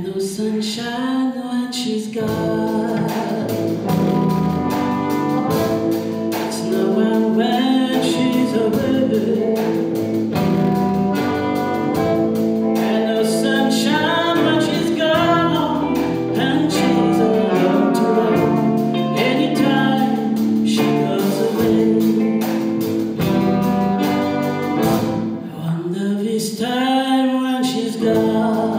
no sunshine when she's gone. It's no one when she's away. And no sunshine when she's gone. And she's alone to run anytime she goes away. I wonder this time when she's gone,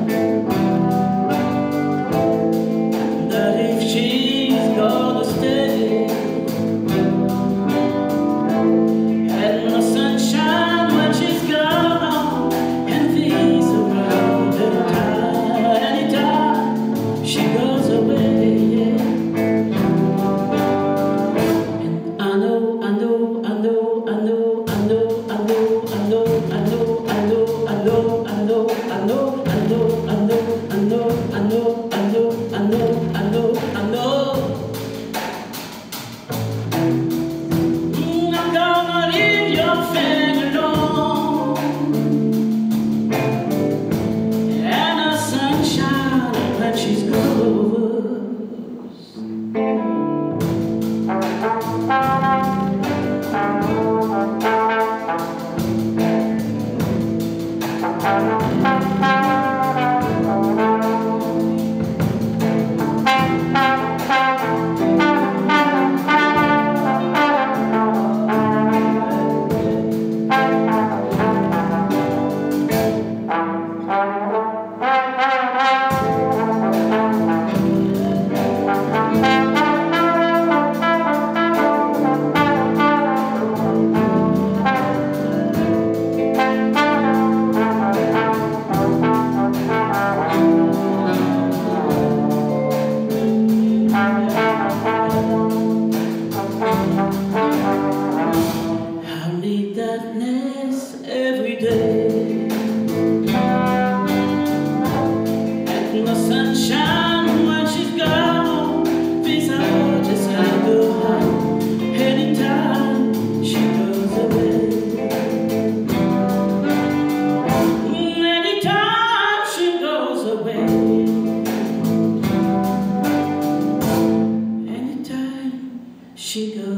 every day, and the sunshine when she's gone. These are just how I go home anytime she goes away. Anytime she goes away. Anytime she goes